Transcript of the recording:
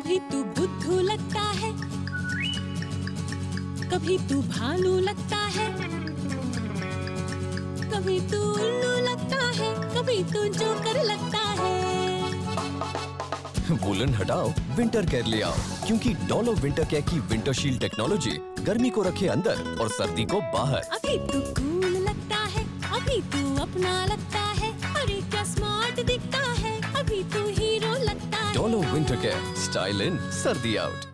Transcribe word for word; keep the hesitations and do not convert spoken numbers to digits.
कभी तू बुद्धू लगता है, कभी तू भालू लगता है, कभी तू उल्लू लगता है, कभी तू जोकर लगता है। वूलन हटाओ, विंटर केयर ले आओ, क्योंकि डोलो विंटर केयर की विंटर शील्ड टेक्नोलॉजी गर्मी को रखे अंदर और सर्दी को बाहर। अभी तू कूल लगता है, अभी तू अपना लगता है, अरे क्या स्मार्ट दिखता है, अभी तू हीरो लगता है। Dolo winter care, style in, सर्दी आउट।